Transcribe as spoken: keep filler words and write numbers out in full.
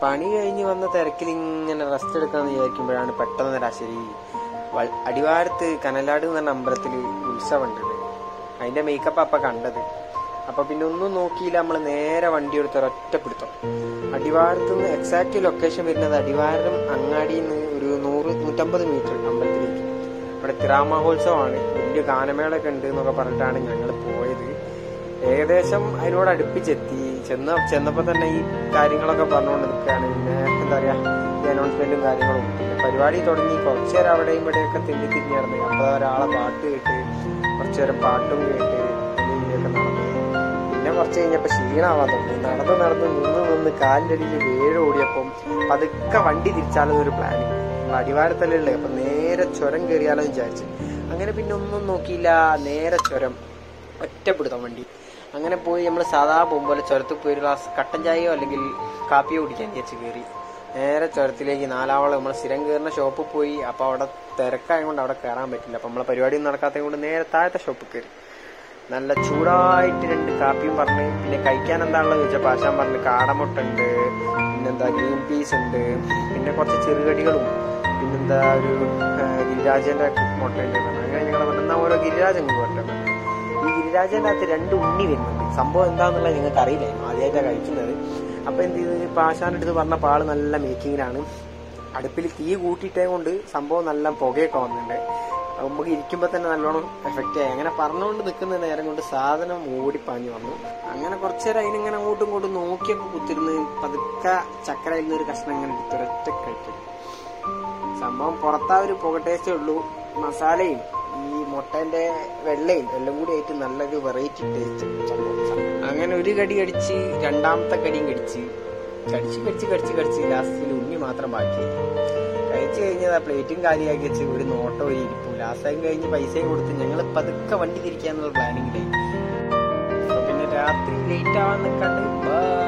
പണി കഴിഞ്ഞ് വന്ന തിരക്കിൽ ഇങ്ങനെ റെസ്റ്റ് എടുക്കാന്ന് വിചാരിക്കുമ്പോഴാണ് പെട്ടെന്ന് ശരി അടിവാരത്ത് കനലാട് എന്ന് പറഞ്ഞ അമ്പലത്തിൽ ഉത്സവം ഉണ്ട്. അതിന്റെ മേക്കപ്പ് അപ്പൊ കണ്ടത്. അപ്പൊ പിന്നെ ഒന്നും നോക്കിയില്ല, നമ്മൾ നേരെ വണ്ടി എടുത്ത ഒരൊറ്റപ്പിടുത്തം. അടിവാരത്ത് നിന്ന് എക്സാക്ട് ലൊക്കേഷൻ വരുന്നത് അടിവാരം അങ്ങാടിയിൽ നിന്ന് ഒരു നൂറ് നൂറ്റമ്പത് മീറ്റർ അമ്പലത്തിലേക്ക്. ഇവിടെ തിറാമഹോത്സവമാണ്, വലിയ ഗാനമേളൊക്കെ ഉണ്ട് എന്നൊക്കെ പറഞ്ഞിട്ടാണ് ഞങ്ങൾ പോയത്. ഏകദേശം അതിനോട് അടുപ്പിച്ചെത്തി. ചെന്ന ചെന്നപ്പോ തന്നെ ഈ കാര്യങ്ങളൊക്കെ പറഞ്ഞുകൊണ്ട് നിൽക്കുകയാണ്. പിന്നെ എന്താ പറയാ, ഈ അനൗൺസ്മെന്റും കാര്യങ്ങളും. പിന്നെ പരിപാടി തുടങ്ങി കുറച്ചു നേരം അവിടെയും ഇവിടെയൊക്കെ തിന്നി തിരിഞ്ഞിറങ്ങി. അപ്പൊ ഒരാളെ പാട്ട് കേട്ട് കുറച്ചു നേരം പാട്ടും കേട്ട് ഇതിലൊക്കെ നടന്നു. പിന്നെ കുറച്ച് കഴിഞ്ഞപ്പോ ക്ഷീണാവാൻ തുടങ്ങി. നടന്ന് നടന്ന് നിന്ന് നിന്ന് കാലിന്റെ അടിയിൽ വേഴ ഓടിയപ്പം പതുക്കെ വണ്ടി തിരിച്ചാലോ ഒരു പ്ലാനിങ്. അടിവാരത്തല്ലേ ഉള്ളത്, അപ്പൊ നേരെ ചുരം കയറിയാലോ വിചാരിച്ചു. അങ്ങനെ പിന്നെ ഒന്നും നോക്കിയില്ല, നേരെ ചുരം ഒറ്റപ്പെടുത്താം വണ്ടി. അങ്ങനെ പോയി നമ്മൾ സാധാ പോകുമ്പോലെ ചുരത്തിൽ പോയി ഒരു ഗ്ലാസ് കട്ടൻ ചായയോ അല്ലെങ്കിൽ കാപ്പിയോ കുടിക്കാൻ വിചാരിച്ച് കയറി. നേരെ ചുരത്തിലേക്ക് നാലാവളം നമ്മൾ സ്ഥിരം കയറുന്ന ഷോപ്പിൽ പോയി. അപ്പോൾ അവിടെ തിരക്കായത് കൊണ്ട് അവിടെ കയറാൻ പറ്റില്ല. അപ്പം നമ്മളെ പരിപാടിയൊന്നും നടക്കാത്തത് കൊണ്ട് നേരെ താഴത്തെ ഷോപ്പിൽ കയറി. നല്ല ചൂടായിട്ട് രണ്ട് കാപ്പിയും പറഞ്ഞ്. പിന്നെ കഴിക്കാൻ എന്താണല്ലോ ചോദിച്ചാൽ ആശാൻ പറഞ്ഞ് കാടമുട്ട ഉണ്ട്, പിന്നെന്താ ഗ്രീൻ പീസ് ഉണ്ട്, പിന്നെ കുറച്ച് ചെറുകടികളും, പിന്നെന്താ ഒരു ഗിരിരാജന്റെ മുട്ട ഉണ്ട്. അങ്ങനെ ഞങ്ങൾ പറഞ്ഞാൽ ഓരോ ഗിരിരാജൻ കൊണ്ടുവരട്ടെ. ഈ ഗിരിരാജന്റെ അകത്ത് രണ്ട് ഉണ്ണി വരുന്നുണ്ട്. സംഭവം എന്താണെന്നുള്ളത് നിങ്ങൾക്ക് അറിയില്ലായിരുന്നു, ആദ്യമായിട്ടാണ് കഴിക്കുന്നത്. അപ്പൊ എന്ത് ചെയ്ത് ഇപ്പൊ ആശാന്റെ അടുത്ത് പറഞ്ഞ പാള് നല്ല മേക്കിങ്ങിലാണ്. അടുപ്പിൽ തീ കൂട്ടിയിട്ടേ കൊണ്ട് സംഭവം നല്ല പുകയൊക്കെ വന്നിട്ടുണ്ട്. നമുക്ക് ഇരിക്കുമ്പോ തന്നെ നല്ലോണം എഫക്റ്റ് ആയി. അങ്ങനെ പറഞ്ഞുകൊണ്ട് നിൽക്കുന്ന നേരം കൊണ്ട് സാധനം ഓടിപ്പാഞ്ഞു വന്നു. അങ്ങനെ കുറച്ചു നേരം അതിനിങ്ങനെ അങ്ങോട്ടും ഇങ്ങോട്ടും നോക്കിയൊക്കെ കുത്തിരുന്ന് പതുക്കെ ചക്കരയിൽ നിന്ന് ഒരു കഷ്ണം ഇങ്ങനെ എടുത്തൊരൊറ്റ കഴിക്കും. സംഭവം പുറത്താ ഒരു പുക ടേസ്റ്റേ ഉള്ളൂ. മസാലയും ഈ മുട്ടന്റെ വെള്ളയും എല്ലാം കൂടി ആയിട്ട് നല്ലൊരു വെറൈറ്റി ടേസ്റ്റ് സംഭവം. അങ്ങനെ ഒരു കടി കടിച്ച് രണ്ടാമത്തെ കടിയും കടിച്ച് കടിച്ച് കടിച്ച് കടിച്ച് കടിച്ച് ലാസ്റ്റിൽ ഉണ്ണി മാത്രം ബാക്കി. കഴിച്ചു കഴിഞ്ഞാൽ ആ പ്ലേറ്റും കാലിയാക്കി വെച്ച് ഒരു നോട്ടം ഒരു ഇരിപ്പും. ലാസ്റ്റ് കഴിഞ്ഞ് പൈസയും കൊടുത്ത് ഞങ്ങൾ പതുക്കെ വണ്ടി തിരിക്കാന്നുള്ള പ്ലാനിങ്ങിലായി. അപ്പൊ പിന്നെ രാത്രി ലേറ്റ് ആവാൻ നിൽക്കാണ്ട്